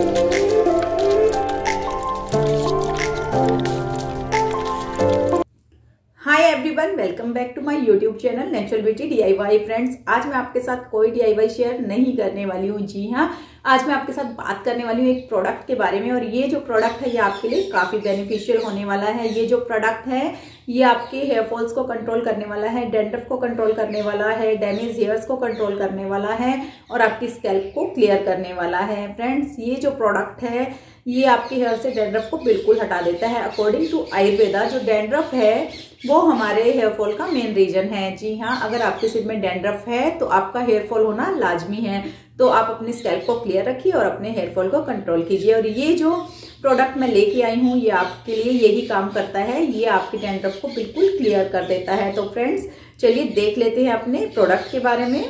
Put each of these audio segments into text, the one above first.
Hi everyone, welcome back to my YouTube channel natural beauty DIY। Friends, आज मैं आपके साथ कोई DIY शेयर नहीं करने वाली हूँ। जी हाँ, आज मैं आपके साथ बात करने वाली हूँ एक प्रोडक्ट के बारे में। और ये जो प्रोडक्ट है ये आपके लिए काफ़ी बेनिफिशियल होने वाला है। ये जो प्रोडक्ट है ये आपके हेयर फॉल्स को कंट्रोल करने वाला है, डैंड्रफ को कंट्रोल करने वाला है, डैमेज हेयर्स को कंट्रोल करने वाला है और आपकी स्कैल्प को क्लियर करने वाला है। फ्रेंड्स, ये जो प्रोडक्ट है ये आपके हेयर से डैंड्रफ को बिल्कुल हटा देता है। अकॉर्डिंग टू आयुर्वेदा, जो डैंड्रफ है वो हमारे हेयर फॉल का मेन रीजन है। जी हाँ, अगर आपके सिर में डैंड्रफ है तो आपका हेयर फॉल होना लाजमी है। तो आप अपने स्कैल्प को क्लियर रखिए और अपने हेयर फॉल को कंट्रोल कीजिए। और ये जो प्रोडक्ट मैं लेके आई हूँ ये आपके लिए यही काम करता है। ये आपके डैंड्रफ को बिल्कुल क्लियर कर देता है। तो फ्रेंड्स, चलिए देख लेते हैं अपने प्रोडक्ट के बारे में।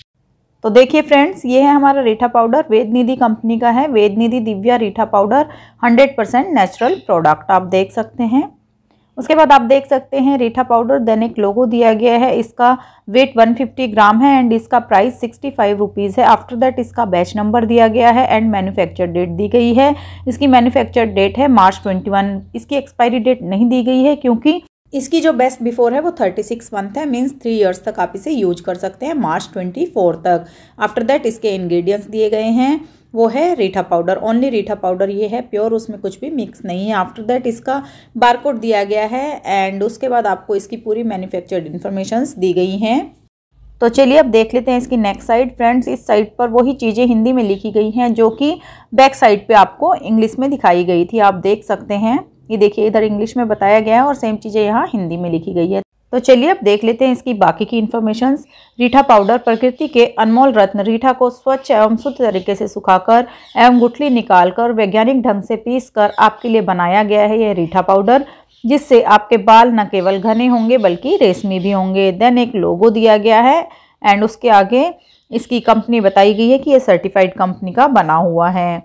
तो देखिए फ्रेंड्स, ये है हमारा रीठा पाउडर, वेद निधि कंपनी का है। वेद निधि दिव्या रीठा पाउडर 100% नेचुरल प्रोडक्ट आप देख सकते हैं। उसके बाद आप देख सकते हैं रीठा पाउडर देन एक लोगो दिया गया है। इसका वेट 150 ग्राम है एंड इसका प्राइस 65 रुपीज़ है। आफ्टर दैट इसका बैच नंबर दिया गया है एंड मैन्युफैक्चर डेट दी गई है। इसकी मैन्युफैक्चर डेट है मार्च 21। इसकी एक्सपायरी डेट नहीं दी गई है क्योंकि इसकी जो बेस्ट बिफोर है वो 36 मंथ है, मीन्स 3 इयर्स तक आप इसे यूज कर सकते हैं, मार्च 24 तक। आफ्टर दैट इसके इंग्रेडिएंट्स दिए गए हैं, वो है रीठा पाउडर, ओनली रीठा पाउडर ये है, प्योर, उसमें कुछ भी मिक्स नहीं है। आफ्टर दैट इसका बारकोड दिया गया है एंड उसके बाद आपको इसकी पूरी मैन्युफैक्चर्ड इन्फॉर्मेशंस दी गई हैं। तो चलिए अब देख लेते हैं इसकी नेक्स्ट साइड। फ्रेंड्स, इस साइड पर वही चीज़ें हिंदी में लिखी गई हैं जो कि बैक साइड पे आपको इंग्लिश में दिखाई गई थी, आप देख सकते हैं। ये देखिए, इधर इंग्लिश में बताया गया है और सेम चीज़ें यहाँ हिंदी में लिखी गई है। तो चलिए अब देख लेते हैं इसकी बाकी की इन्फॉर्मेशंस। रीठा पाउडर प्रकृति के अनमोल रत्न रीठा को स्वच्छ एवं शुद्ध तरीके से सुखाकर एवं गुठली निकालकर वैज्ञानिक ढंग से पीसकर आपके लिए बनाया गया है यह रीठा पाउडर, जिससे आपके बाल न केवल घने होंगे बल्कि रेशमी भी होंगे। देन एक लोगो दिया गया है एंड उसके आगे इसकी कंपनी बताई गई है कि यह सर्टिफाइड कंपनी का बना हुआ है।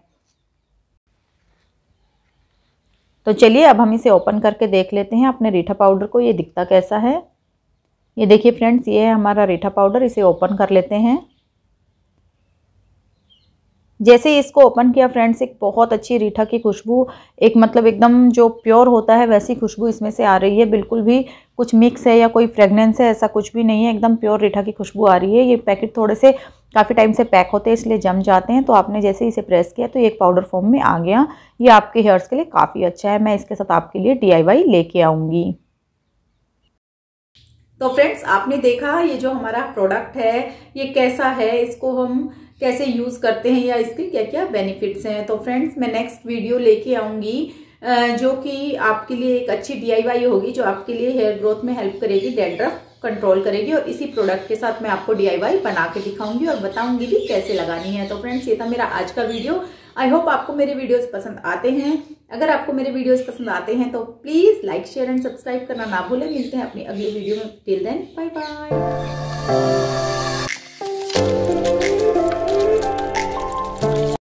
तो चलिए अब हम इसे ओपन करके देख लेते हैं अपने रीठा पाउडर को, ये दिखता कैसा है। ये देखिए फ्रेंड्स, ये है हमारा रीठा पाउडर। इसे ओपन कर लेते हैं। जैसे ही इसको ओपन किया फ्रेंड्स, एक बहुत अच्छी रीठा की खुशबू, एक मतलब एकदम जो प्योर होता है वैसी खुशबू इसमें से आ रही है। बिल्कुल भी कुछ मिक्स है या कोई फ्रेगनेंस है ऐसा कुछ भी नहीं है, एकदम प्योर रीठा की खुशबू आ रही है। ये पैकेट थोड़े से काफ़ी टाइम से पैक होते हैं इसलिए जम जाते हैं। तो आपने जैसे इसे प्रेस किया तो ये एक पाउडर फॉर्म में आ गया। ये आपके हेयर्स के लिए काफ़ी अच्छा है। मैं इसके साथ आपके लिए DIY लेके आऊँगी। तो फ्रेंड्स, आपने देखा ये जो हमारा प्रोडक्ट है ये कैसा है, इसको हम कैसे यूज करते हैं या इसके क्या क्या बेनिफिट्स हैं। तो फ्रेंड्स, मैं नेक्स्ट वीडियो लेके आऊंगी जो कि आपके लिए एक अच्छी DIY होगी, जो आपके लिए हेयर ग्रोथ में हेल्प करेगी, डैंड्रफ कंट्रोल करेगी। और इसी प्रोडक्ट के साथ मैं आपको DIY बना के दिखाऊंगी और बताऊंगी भी कैसे लगानी है। तो फ्रेंड्स, ये था मेरा आज का वीडियो। आई होप आपको मेरे वीडियोस पसंद आते हैं। अगर आपको मेरे वीडियोस पसंद आते हैं तो please like, share and subscribe करना ना भूलें। मिलते हैं अपनी अगली वीडियो में। Till then, bye bye.